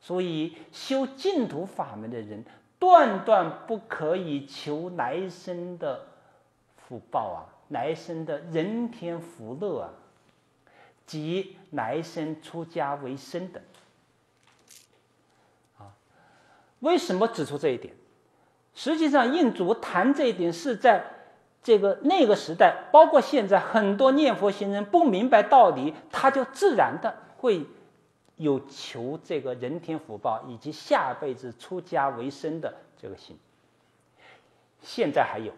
所以修净土法门的人，断断不可以求来生的福报啊，来生的人天福乐啊，即来生出家为僧的。为什么指出这一点？实际上印祖谈这一点是在那个时代，包括现在，很多念佛行人不明白道理，他就自然的会有求这个人天福报以及下辈子出家为僧的这个心。现在还有，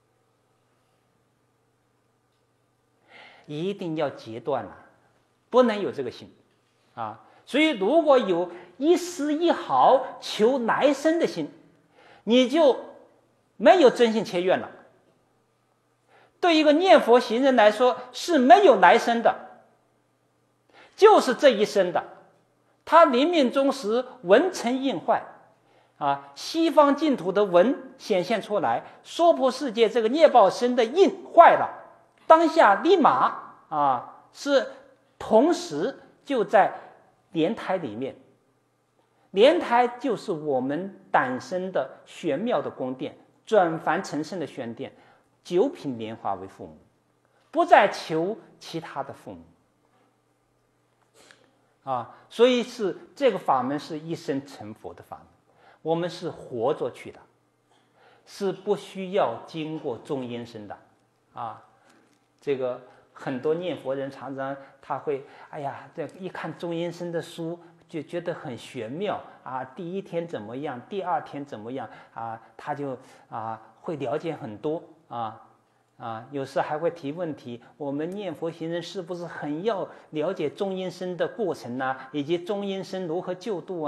一定要截断了，不能有这个心啊！所以如果有一丝一毫求来生的心，你就没有真心切愿了。对一个念佛行人来说是没有来生的，就是这一生的。他临命终时文成印坏啊，西方净土的文显现出来，娑婆世界这个业报身的印坏了，当下立马是同时就在莲台里面。莲台就是我们诞生的玄妙的宫殿，转凡成圣的宣殿，9品莲花为父母，不再求其他的父母所以是这个法门是一生成佛的法门，我们是活着去的，是不需要经过中阴身的这个很多念佛人常常他会这一看中阴身的书就觉得很玄妙第一天怎么样，第二天怎么样他就会了解很多有时还会提问题，我们念佛行人是不是很要了解中阴身的过程以及中阴身如何救度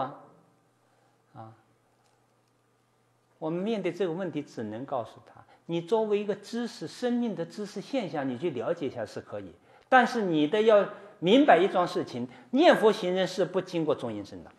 我们面对这个问题只能告诉他，你作为一个知识生命的知识现象，你去了解一下是可以，但是你要明白一桩事情，念佛行人是不经过中阴身的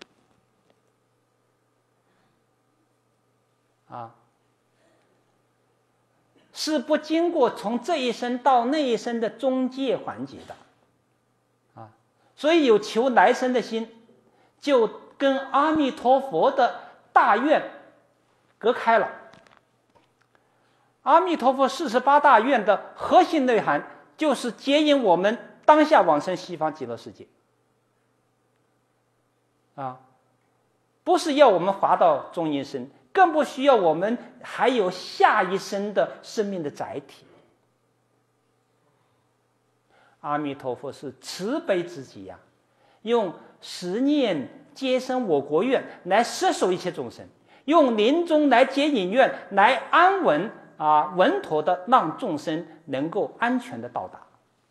是不经过从这一生到那一生的中介环节的所以有求来生的心，就跟阿弥陀佛的大愿隔开了。阿弥陀佛48大愿的核心内涵就是接引我们当下往生西方极乐世界不是要我们滑到中阴身，更不需要我们还有下一生的生命的载体。阿弥陀佛是慈悲之极用10念皆生我国愿来摄受一切众生，用临终来接引愿来安稳稳妥的让众生能够安全的到达。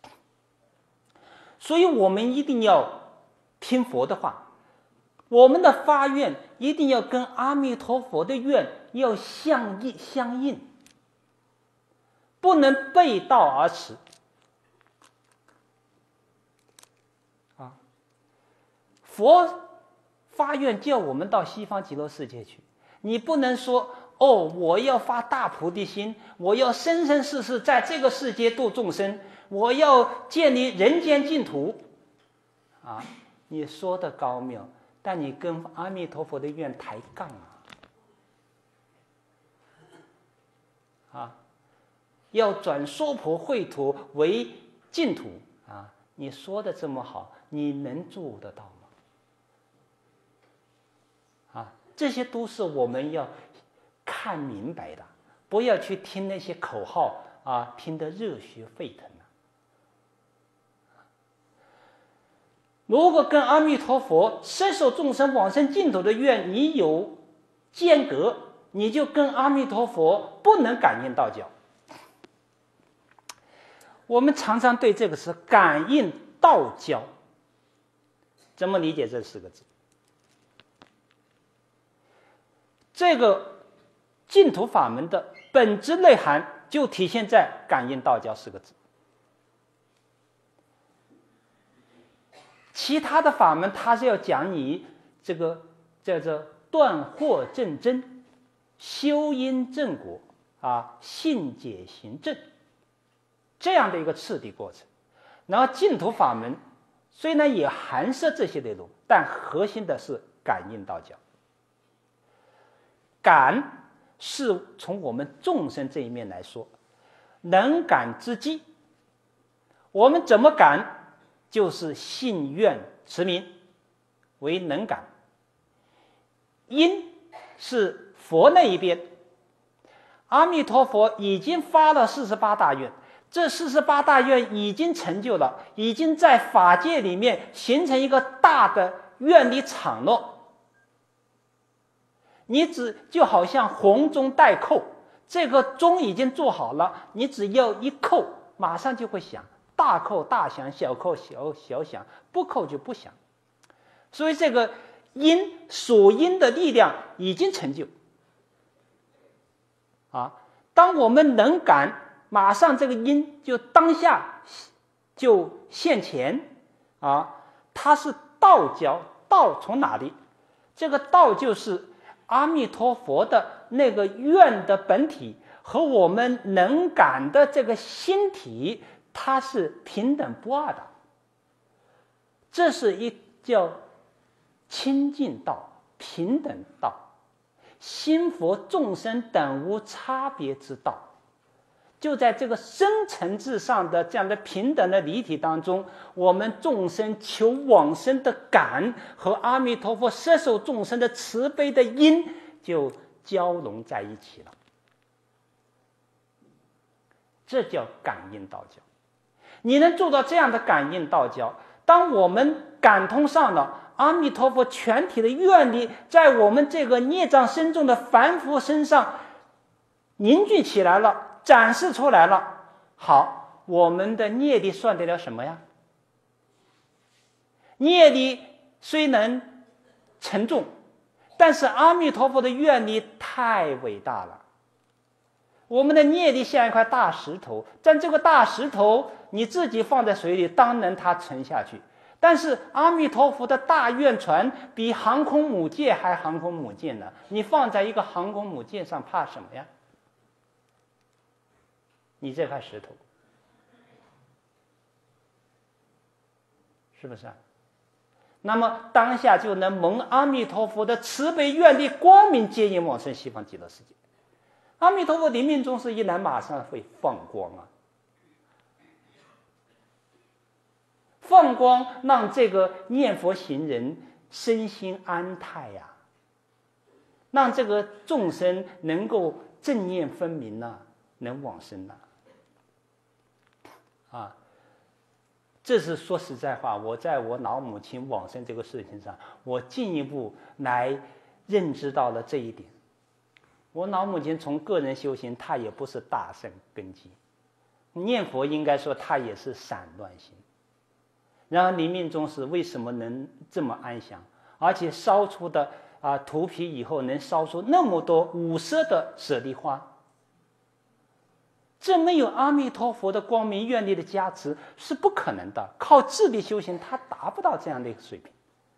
所以我们一定要听佛的话，我们的发愿一定要跟阿弥陀佛的愿要相应，不能背道而驰佛发愿叫我们到西方极乐世界去，你不能说我要发大菩提心，我要生生世世在这个世界度众生，我要建立人间净土你说的高妙，但你跟阿弥陀佛的愿抬杠要转娑婆秽土为净土你说的这么好，你能做得到吗？这些都是我们要看明白的，不要去听那些口号听得热血沸腾如果跟阿弥陀佛摄受众生往生净土的愿你有间隔，你就跟阿弥陀佛不能感应道交。我们常常对这个是感应道交，怎么理解这4个字？这个净土法门的本质内涵就体现在感应道交4个字。其他的法门它是要讲你这个叫做断惑正真，修因正果信解行正这样的一个次第过程。然后净土法门虽然也含摄这些内容，但核心的是感应道教。感是从我们众生这一面来说，能感之机。我们怎么感？就是信愿持名为能感。因是佛那一边，阿弥陀佛已经发了48大愿，这48大愿已经成就了，已经在法界里面形成一个大的愿力场了。你就好像红钟待扣，这个钟已经做好了，你只要一扣，马上就会响，大扣大响，小扣小响，不扣就不响。所以这个因属因的力量已经成就当我们能感，马上这个因就当下就现前它是道交。道从哪里？这个道就是阿弥陀佛的那个愿的本体和我们能感的这个心体，它是平等不二的。这是一叫清净道、平等道，心佛众生等无差别之道。就在这个深层次上的这样的平等的离体当中，我们众生求往生的感和阿弥陀佛摄受众生的慈悲的因就交融在一起了。这叫感应道交。你能做到这样的感应道交，当我们感通上了阿弥陀佛全体的愿力在我们这个孽障深重的凡夫身上凝聚起来了，展示出来了，好，我们的业力算得了什么呀？业力虽能沉重，但是阿弥陀佛的愿力太伟大了。我们的业力像一块大石头，但这个大石头你自己放在水里当然它沉下去，但是阿弥陀佛的大愿船比航空母舰还航空母舰呢，你放在一个航空母舰上怕什么呀？你这块石头是不是那么当下就能蒙阿弥陀佛的慈悲愿力光明接引往生西方极乐世界。阿弥陀佛临命终时一来马上会放光放光让这个念佛行人身心安泰让这个众生能够正念分明能往生这是说实在话，我在我老母亲往生这个事情上，我进一步来认知到了这一点。我老母亲从个人修行，她也不是大圣根基，念佛应该说她也是散乱心。然后临命终时为什么能这么安详，而且烧出的涂皮以后能烧出那么多五色的舍利花？这没有阿弥陀佛的光明愿力的加持是不可能的，靠智力修行他达不到这样的一个水平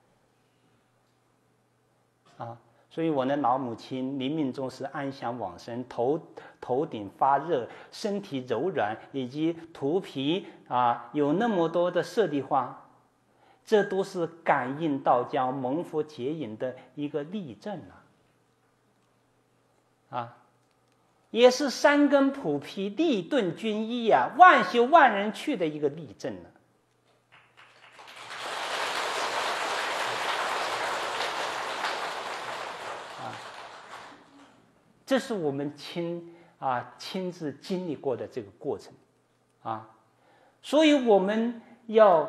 所以我的老母亲临命终时安详往生，头顶发热，身体柔软，以及涂皮有那么多的舍利花，这都是感应道交蒙佛接引的一个例证也是三根普披，立顿均一万修万人去的一个例证这是我们亲自经历过的这个过程所以我们要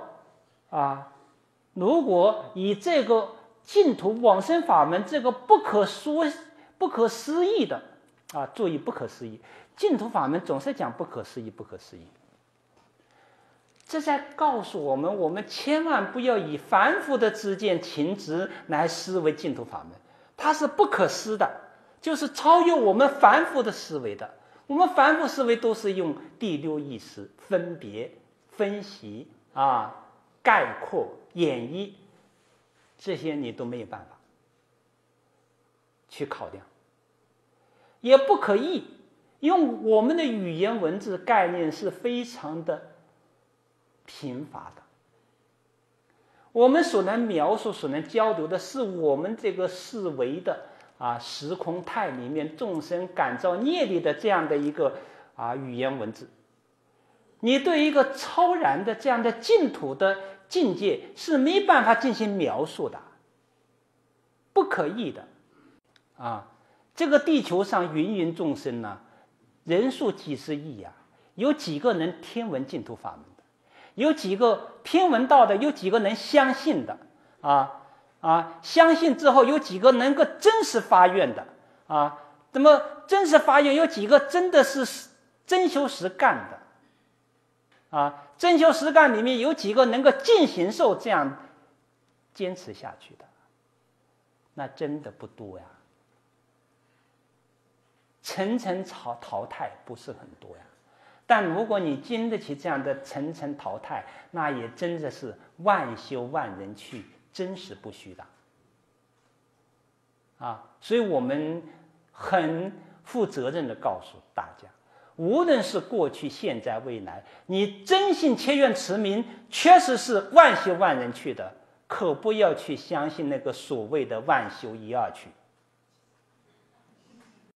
如果以这个净土往生法门这个不可思议的注意不可思议，净土法门总是讲不可思议不可思议，这在告诉我们，我们千万不要以凡夫的知见情执来思维净土法门，它是不可思的，就是超越我们凡夫的思维的。我们凡夫思维都是用第六意识分别分析概括演绎，这些你都没有办法去考量，也不可以用我们的语言文字概念是非常的贫乏的。 我们所能描述、所能交流的是我们这个四维的时空态里面众生感召业力的这样的一个语言文字。你对一个超然的这样的净土的境界是没办法进行描述的，不可议的这个地球上芸芸众生呢，人数几十亿有几个能听闻净土法门的？有几个听闻到的？有几个能相信的？相信之后有几个能够真实发愿的？那么真实发愿有几个真的是真修实干的？真修实干里面有几个能够进行受这样坚持下去的？那真的不多呀。层层淘汰不是很多呀，但如果你经得起这样的层层淘汰，那也真的是万修万人去，真实不虚的所以我们很负责任地告诉大家，无论是过去、现在、未来，你真信切愿持名，确实是万修万人去的，可不要去相信那个所谓的万修一二去。